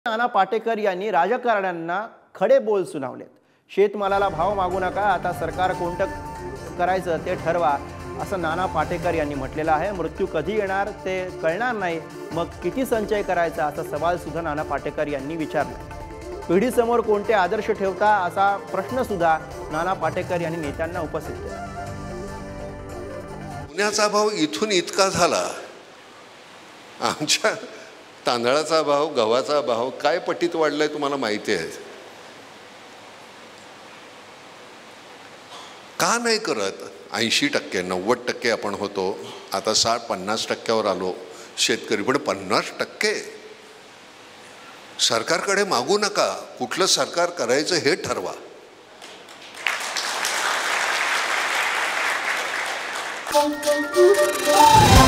नाना पाटेकर यांनी राजकारण्यांना खडे बोल सुनावलेत। शेतमालाला भाव मागू नका, आता सरकार कोणतं करायचं ते ठरवा, असं नाना पाटेकर यांनी म्हटलेलं आहे। मृत्यू कधी येणार ते कळणार नाही, मग किती संचय करायचा असा सवाल सुद्धा नाना पाटेकर यांनी विचारला। पिढीसमोर कोणते आदर्श ठेवता असा प्रश्न सुद्धा नाना पाटेकर यांनी नेत्यांना उपस्थित केला। पुण्याचा भाव इथून इतका झाला, आमच्या तांदळाचा भाव, गव्हाचा भाव काय पटीत वाढलाय तुम्हाला माहिती आहे? का नाही करत? 80% 90% आपण होतो, आता 60-50% आलो शेतकरी। पण 50% सरकारकडे मागू नका, कुठलं सरकार करायचं हे ठरवा। Thank you.